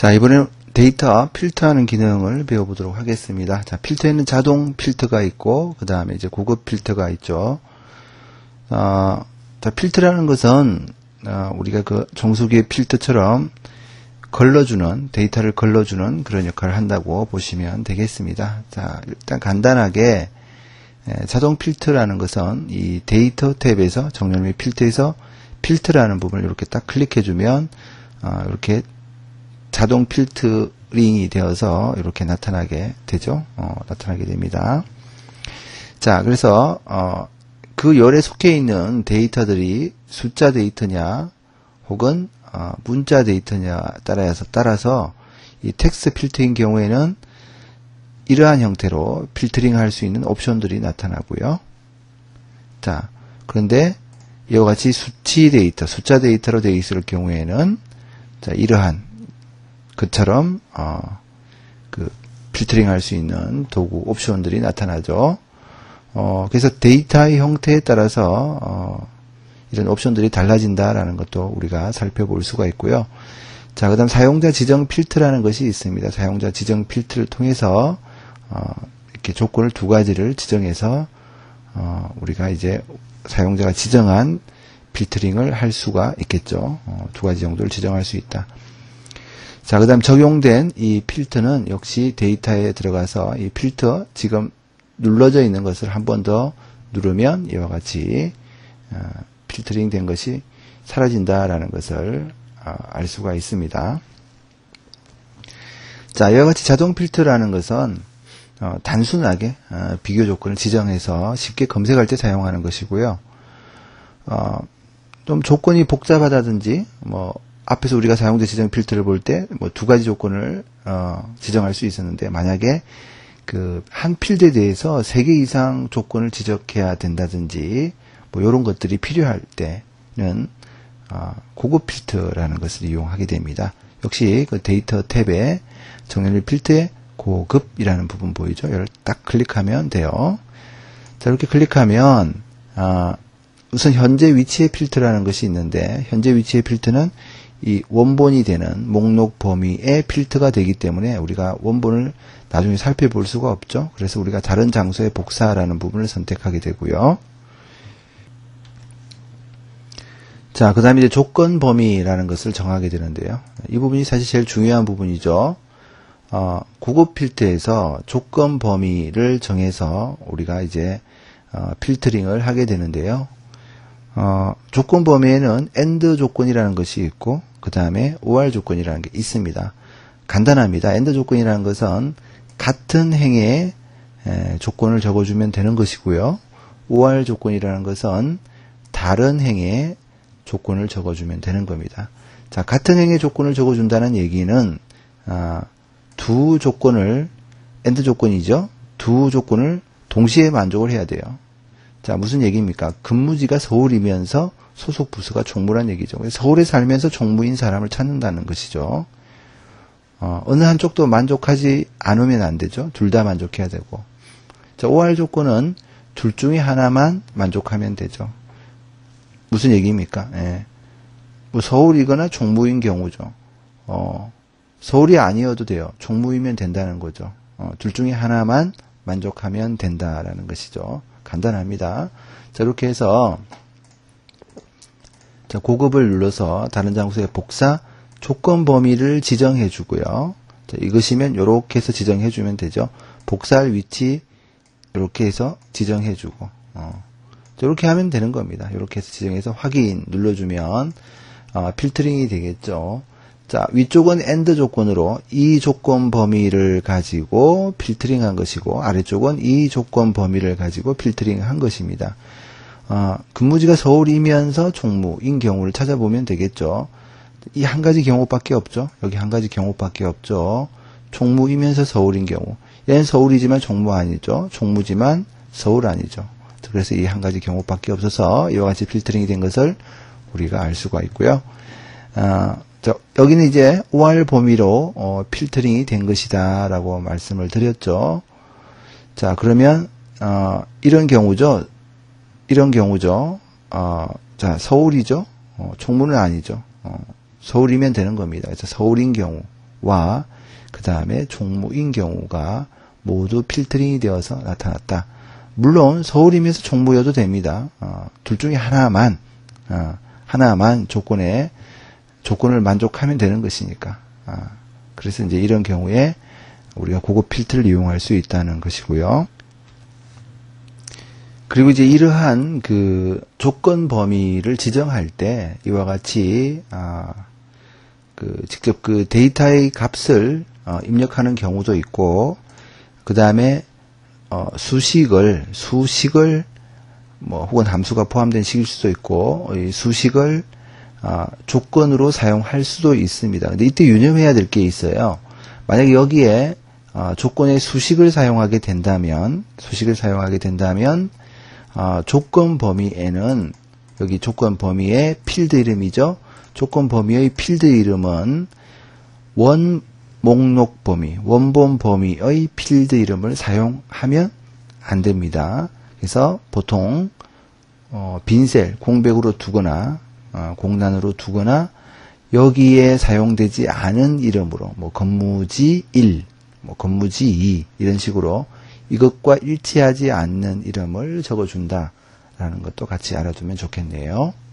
자, 이번에 데이터 필터하는 기능을 배워보도록 하겠습니다. 자, 필터에는 자동 필터가 있고, 그 다음에 이제 고급 필터가 있죠. 자, 필터라는 것은, 우리가 그 정수기의 필터처럼 걸러주는, 데이터를 걸러주는 그런 역할을 한다고 보시면 되겠습니다. 자, 일단 간단하게, 자동 필터라는 것은 이 데이터 탭에서, 정렬 및 필터에서 필터라는 부분을 이렇게 딱 클릭해주면, 이렇게 자동 필터링이 되어서 이렇게 나타나게 되죠. 나타나게 됩니다. 자, 그래서 그 열에 속해 있는 데이터들이 숫자 데이터냐 혹은 문자 데이터냐 따라서 이 텍스트 필터인 경우에는 이러한 형태로 필터링 할 수 있는 옵션들이 나타나고요. 자, 그런데 이와 같이 수치 데이터, 숫자 데이터로 되어 있을 경우에는 자, 이러한 그처럼 그 필터링 할 수 있는 도구 옵션들이 나타나죠. 그래서 데이터의 형태에 따라서 이런 옵션들이 달라진다라는 것도 우리가 살펴볼 수가 있고요. 자, 그다음 사용자 지정 필터라는 것이 있습니다. 사용자 지정 필터를 통해서 이렇게 조건을 두 가지를 지정해서 우리가 이제 사용자가 지정한 필터링을 할 수가 있겠죠. 두 가지 정도를 지정할 수 있다. 자, 그 다음 적용된 이 필터는 역시 데이터에 들어가서 이 필터 지금 눌러져 있는 것을 한 번 더 누르면 이와 같이 필터링 된 것이 사라진다라는 것을 알 수가 있습니다. 자, 이와 같이 자동 필터라는 것은 단순하게 비교 조건을 지정해서 쉽게 검색할 때 사용하는 것이고요. 좀 조건이 복잡하다든지 앞에서 우리가 사용자 지정 필터를 볼 때 두 가지 조건을 지정할 수 있었는데, 만약에 그 한 필드에 대해서 3개 이상 조건을 지적해야 된다든지 이런 것들이 필요할 때는 고급 필터라는 것을 이용하게 됩니다. 역시 그 데이터 탭에 정렬 필터의 고급이라는 부분 보이죠? 이걸 딱 클릭하면 돼요. 자, 이렇게 클릭하면 우선 현재 위치의 필터라는 것이 있는데, 현재 위치의 필터는 이 원본이 되는 목록 범위의 필터가 되기 때문에 우리가 원본을 나중에 살펴볼 수가 없죠. 그래서 우리가 다른 장소에 복사라는 부분을 선택하게 되고요. 자, 그 다음에 이제 조건 범위라는 것을 정하게 되는데요. 이 부분이 사실 제일 중요한 부분이죠. 고급 필터에서 조건 범위를 정해서 우리가 이제 필터링을 하게 되는데요. 조건 범위에는 AND 조건이라는 것이 있고, 그 다음에 OR 조건이라는 게 있습니다. 간단합니다. AND 조건이라는 것은 같은 행의 조건을 적어주면 되는 것이고요. OR 조건이라는 것은 다른 행의 조건을 적어주면 되는 겁니다. 자, 같은 행의 조건을 적어준다는 얘기는 두 조건을, AND 조건이죠. 두 조건을 동시에 만족을 해야 돼요. 자, 무슨 얘기입니까? 근무지가 서울이면서 소속 부서가 종무란 얘기죠. 서울에 살면서 종무인 사람을 찾는다는 것이죠. 어느 한쪽도 만족하지 않으면 안 되죠. 둘 다 만족해야 되고. 자, OR 조건은 둘 중에 하나만 만족하면 되죠. 무슨 얘기입니까? 예. 서울이거나 종무인 경우죠. 서울이 아니어도 돼요. 종무이면 된다는 거죠. 둘 중에 하나만 만족하면 된다라는 것이죠. 간단합니다. 자, 이렇게 해서 자, 고급을 눌러서 다른 장소에 복사 조건 범위를 지정해 주고요. 자, 이것이면 이렇게 해서 지정해 주면 되죠. 복사할 위치 이렇게 해서 지정해 주고 이렇게 하면 되는 겁니다. 이렇게 해서 지정해서 확인 눌러주면 필터링이 되겠죠. 자, 위쪽은 AND 조건으로 이 조건 범위를 가지고 필터링 한 것이고, 아래쪽은 이 조건 범위를 가지고 필터링 한 것입니다. 근무지가 서울이면서 종무인 경우를 찾아보면 되겠죠. 이 한 가지 경우밖에 없죠. 여기 한 가지 경우밖에 없죠. 종무이면서 서울인 경우. 얘는 서울이지만 종무 아니죠. 종무지만 서울 아니죠. 그래서 이 한 가지 경우밖에 없어서 이와 같이 필터링이 된 것을 우리가 알 수가 있고요. 여기는 이제 OR 범위로 필터링이 된 것이다 라고 말씀을 드렸죠. 자, 그러면 이런 경우죠. 자, 서울이죠. 종무는 아니죠. 서울이면 되는 겁니다. 그래서 서울인 경우 경우와 그 다음에 종무인 경우가 모두 필터링이 되어서 나타났다. 물론 서울이면서 종무여도 됩니다. 둘 중에 하나만 조건을 만족하면 되는 것이니까. 그래서 이제 이런 경우에 우리가 고급 필터를 이용할 수 있다는 것이고요. 그리고 이제 이러한 그 조건 범위를 지정할 때 이와 같이 직접 그 데이터의 값을 입력하는 경우도 있고, 그 다음에 수식을 뭐 혹은 함수가 포함된 식일 수도 있고, 이 수식을 조건으로 사용할 수도 있습니다. 근데 이때 유념해야 될 게 있어요. 만약에 여기에 조건의 수식을 사용하게 된다면 조건 범위에는 여기 조건 범위의 필드 이름이죠. 조건 범위의 필드 이름은 원 목록 범위, 원본 범위의 필드 이름을 사용하면 안 됩니다. 그래서 보통 빈셀, 공백으로 두거나 공란으로 두거나 여기에 사용되지 않은 이름으로 뭐 건무지 1, 뭐 건무지 2 이런 식으로 이것과 일치하지 않는 이름을 적어준다라는 것도 같이 알아두면 좋겠네요.